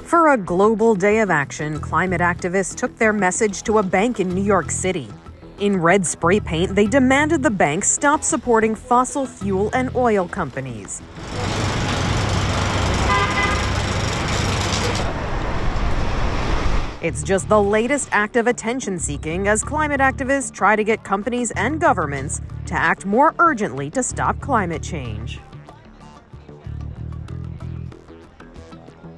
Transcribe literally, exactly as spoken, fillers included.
For a global day of action, climate activists took their message to a bank in New York City. In red spray paint, they demanded the bank stop supporting fossil fuel and oil companies. It's just the latest act of attention-seeking as climate activists try to get companies and governments to act more urgently to stop climate change.